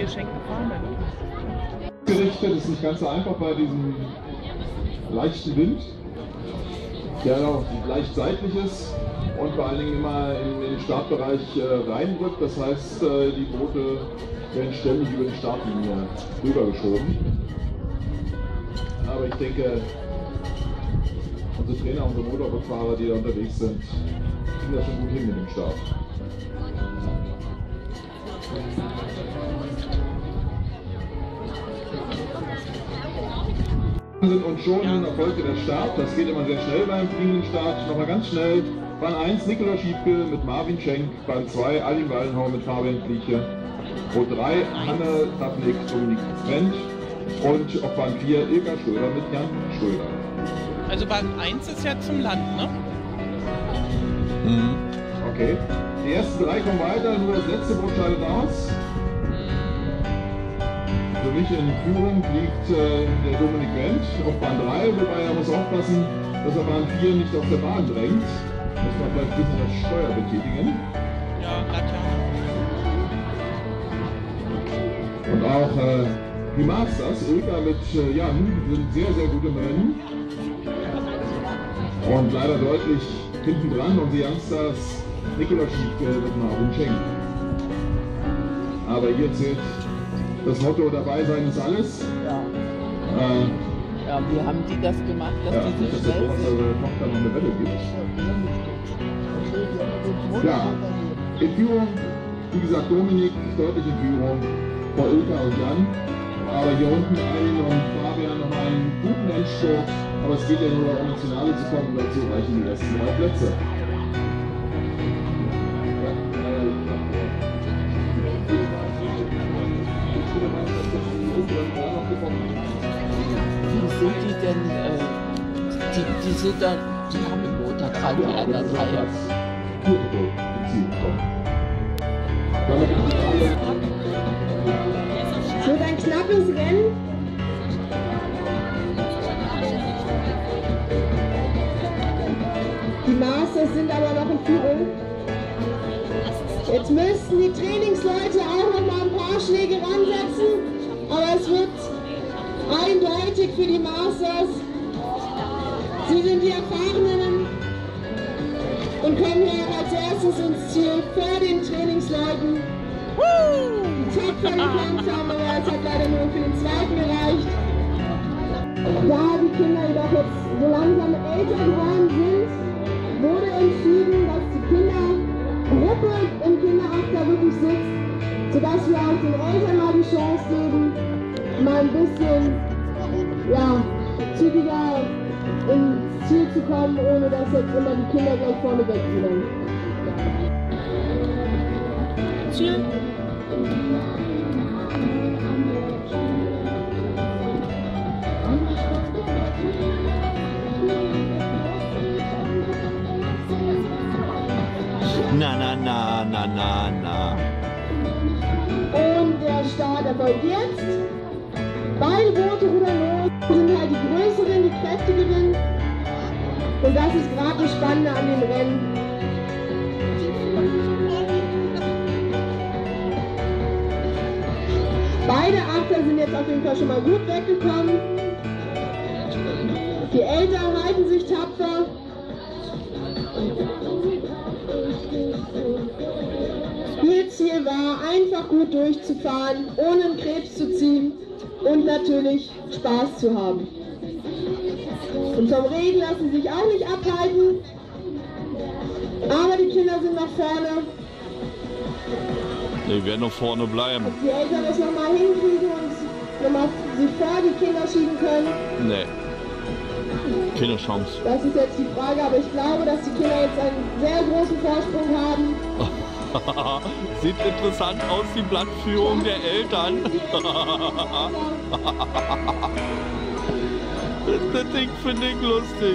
Geschenk gefahren? Gerichtet ist nicht ganz so einfach bei diesem leichten Wind, der auch leicht seitlich ist und vor allen Dingen immer in den Startbereich reindrückt. Das heißt, die Boote werden ständig über die Startlinie rübergeschoben. Aber ich denke, unsere Trainer, unsere Motorbootfahrer, die da unterwegs sind, kriegen das schon gut hin mit dem Start. Und schon erfolgte der Start. Das geht immer sehr schnell beim fliegenden Start. Nochmal ganz schnell. Bahn 1 Nikola Schiepke mit Marvin Schenk. Bahn 2 Alin Wallenhau mit Fabian Flieche. Boot 3 Hanne Tapnik, Dominik Wendt. Und auf Bahn 4 Ilka Schröder mit Jan Schröder. Also Bahn 1 ist ja zum Land, ne? Mhm. Okay. Die ersten 3 kommen weiter, nur das letzte Boot scheidet aus. Für mich in Führung liegt der Dominik Wendt auf Bahn 3, wobei er muss aufpassen, dass er Bahn 4 nicht auf der Bahn drängt. Muss man vielleicht ein bisschen das Steuer betätigen. Ja, Laterne. Und auch die Masters, Ilka mit Jan, sind sehr, sehr gute Rennen. Und leider deutlich hinten dran unsere Youngsters Nikola Schiepke mit Marvin Schenk. Aber hier zählt das Motto, dabei sein ist alles. Ja. Ja, wie haben die das gemacht, dass ja, die so dass schnell sind? unsere Tochter noch eine Welle gibt. Ja, in Führung, wie gesagt, Dominik deutlich in Führung vor Ilka und Jan. Aber hier unten Alin und Fabian noch einen guten Endspurt. Aber es geht ja nur darum, ins Finale zu kommen, dazu reichen die letzten 3 Plätze. Wie sind die denn, die sind dann, die haben im Motor dran, die anderen Dreier. Es wird ein knappes Rennen. Die Masters sind aber noch in Führung. Jetzt müssten die Trainingsleute auch noch mal ein paar Schläge ransetzen, aber es wird eindeutig für die Masters. Sie sind die Erfahrenen und kommen hier als erstes ins Ziel vor den Trainingsleuten. Die tapfer gekämpft haben, aber es hat leider nur für den zweiten gereicht. Da die Kinder jedoch jetzt so langsam älter geworden sind, wurde entschieden, dass die Kindergruppe im Kinderachter wirklich sitzt, sodass wir auch den Eltern mal die Chance geben, mal ein bisschen zügiger ins Ziel zu kommen, ohne dass jetzt immer die Kinder gleich vorne wegrennen. Ziel. Na. Und der Start erfolgt jetzt. Beide Boote rudern los, sind halt die größeren, die kräftigeren. Und das ist gerade das Spannende an dem Rennen. Beide Achter sind jetzt auf jeden Fall schon mal gut weggekommen. Die Eltern halten sich tapfer. Ziel war, einfach gut durchzufahren, ohne einen Krebs zu ziehen und natürlich Spaß zu haben. Und vom Regen lassen sie sich auch nicht abhalten, aber die Kinder sind noch vorne. Die werden noch vorne bleiben. Ob die Eltern das nochmal hinkriegen und nochmal sich vor die Kinder schieben können? Nee. Keine Chance. Das ist jetzt die Frage, aber ich glaube, dass die Kinder jetzt einen sehr großen Vorsprung haben. Sieht interessant aus, die Blattführung der Eltern. Das Ding finde ich lustig.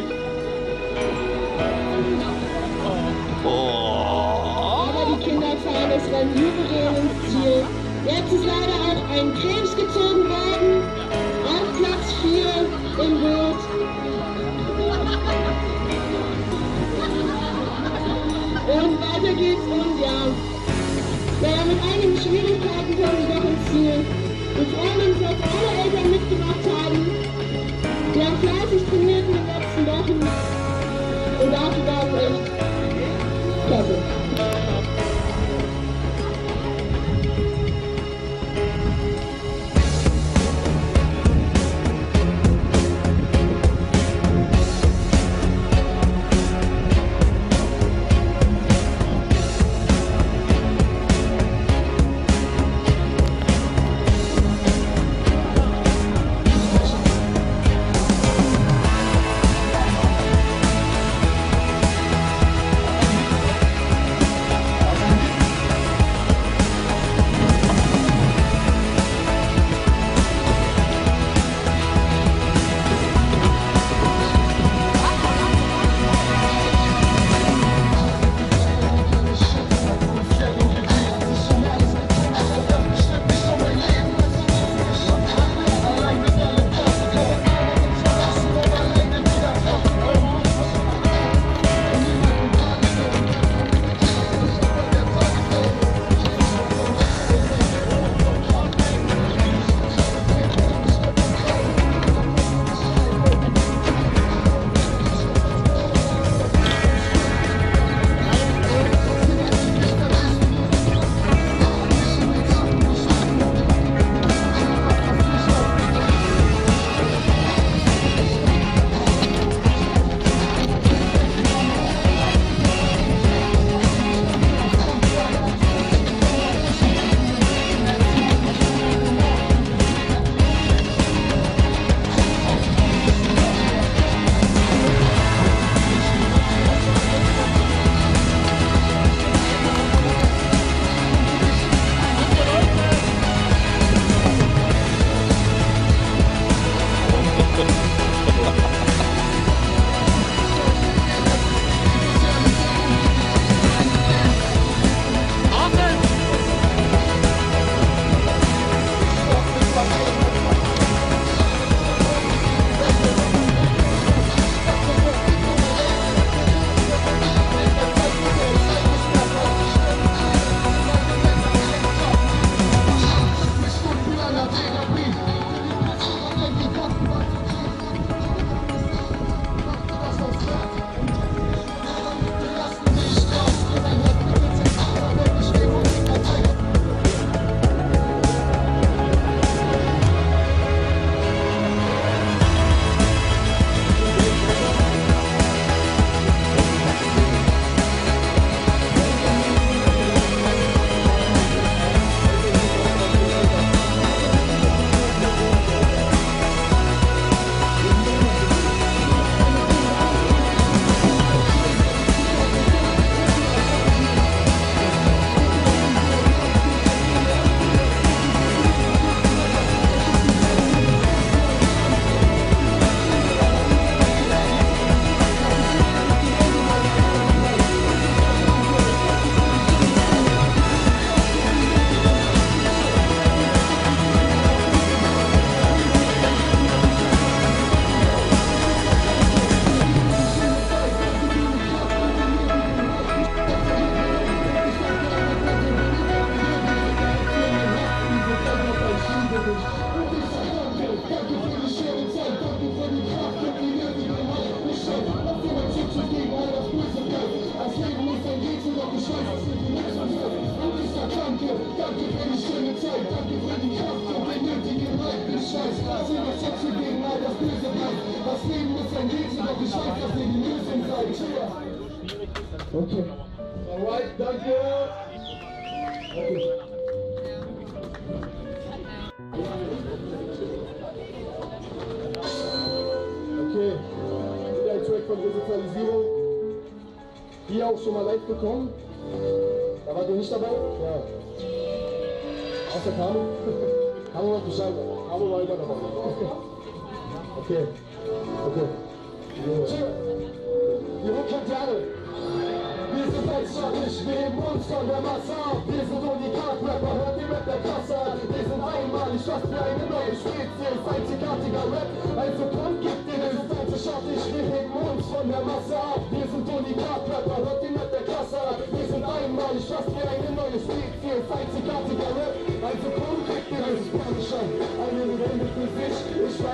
Aber die Kinder fahren das Rennen souverän ins Ziel. Jetzt ist leider auch ein Krebs gezogen worden. Auf Platz 4 im Boot. Und weiter geht's und Ja, mit einigen Schwierigkeiten kommen wir doch ins Ziel. Wir freuen uns, dass alle Eltern mitgemacht haben. Wir haben fleißig trainiert in den letzten Wochen. Und dafür war es echt klasse. Okay. Alright, danke. Okay. Okay, wieder ein Track von Resozialisierung. Hier auch schon mal live bekommen. Da wart ihr nicht dabei? Ja. Außer Camo? Camo war Bescheid. Camo war immer dabei. Okay. Okay. Die Rückkehrjahre. Wir sind einschaltig, wir heben uns von der Masse ab. Wir sind Unikat-Rapper, hört ihr mit der Klasse an. Wir sind einmalig, was für eine neue Spezies. Einzigartiger Rap, also komm, gib dir das. Wir sind einzigartig, wir heben uns von der Masse ab. Wir sind Unikat-Rapper, hört ihr mit der Klasse an. Wir sind einmalig, was für eine neue Spezies.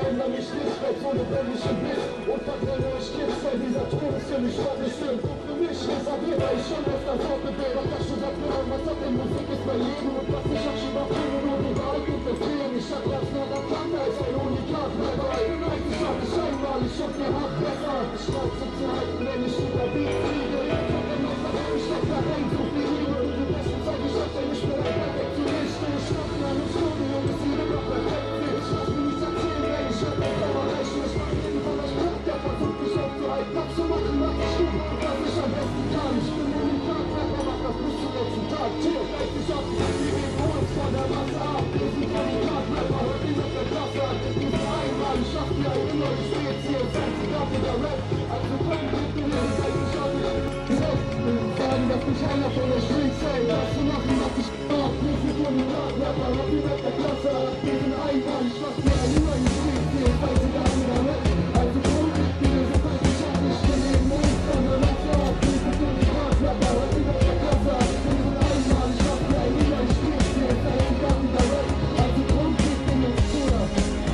verändere mich nicht, weil so lebendig im Bild und verbrenne euch Kids, weil dieser Tod ist für mich vorgestimmt. Für mich reserviert, weil ich schon öfter fortgebildet. Doch das schon sagt mir was ab, denn Musik ist mein Leben und was ich auch schon bringe, nur die Wahrheit interessieren. Ich hab das noch erkannt als ein Unikat, Rapper. Ich hab es einmal, ich hab mir hart besser. Ich schreib zu halten, wenn ich über Beats fliege. Ich hab da rein so viel Liebe. Die besten Zeit, ich hab ja nicht mehr ein Perfekt zu richten. Ich schnapp mir eine Stunde und es sieht immer perfekt. Ich lass mir nichts erzählen, denn ich hab das erreichen. Ich mach jeden von euch Platz, der versucht mich aufzuhalten. Abzumachen, was ich tue, was ich am besten kann. Ich bin Unikat, Rapper, mach das bis zum letzten Tag. Chill, reiß dich ab, wir geben uns von der Masse ab. Wir sind Unikat, Rapper, hört ihn auf der Klasse an. Wir sind einmal, ich schaff dir eine neue Spezies. Einzigartiger Rap, also komm, gib mir den Seiten schon. Sagen, dass mich einer von der Street zählt. Das zu machen, was ich mach. Wir sind Unikat, Rapper, hört ihn auf der Klasse an. Wir sind einmal, ich schaff dir eine neue Spezies. Einzigartiger Rap, also komm, gib mir den Seiten schon. Ich bin eben uns von der Masse ab. Wir sind Unikat, Rapper, hört ihn auf der Klasse an. Wir sind einmal, ich schaff dir eine neue Spezies. Einzigartiger Rap, also komm, gib mir den Bruder.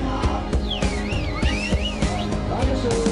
Dankeschön.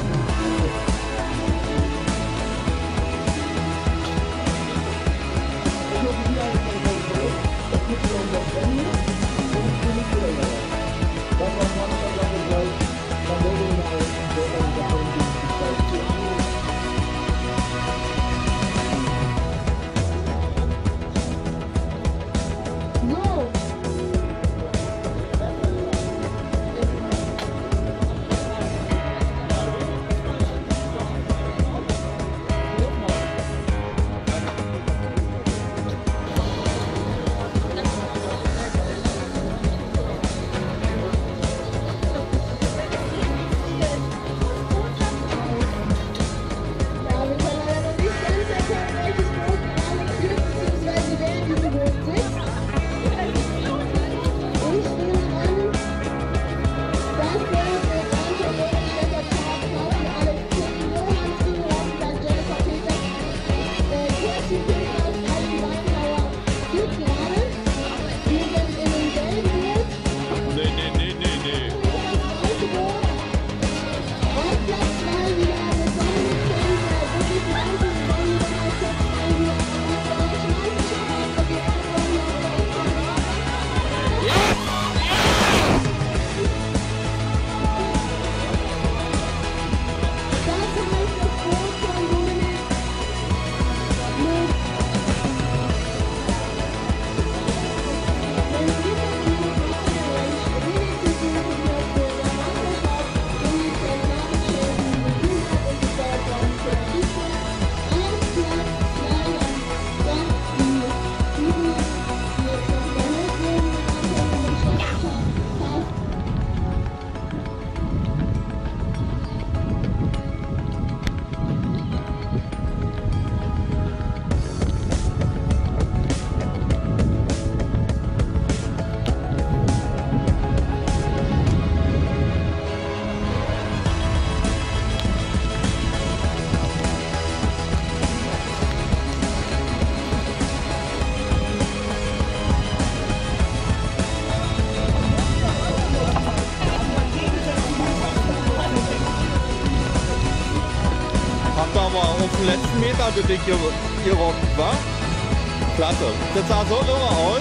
Aber auf den letzten Meter bitte gerockt, wa? Klasse. Das sah so irre aus.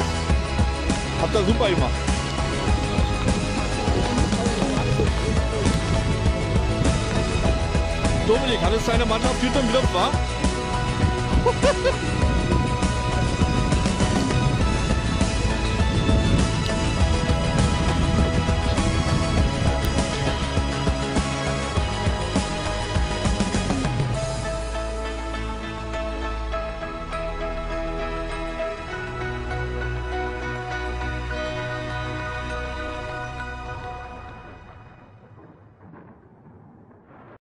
Habt ihr super gemacht. Dominik, hat es deine Mannschaft gut im Griff, wa?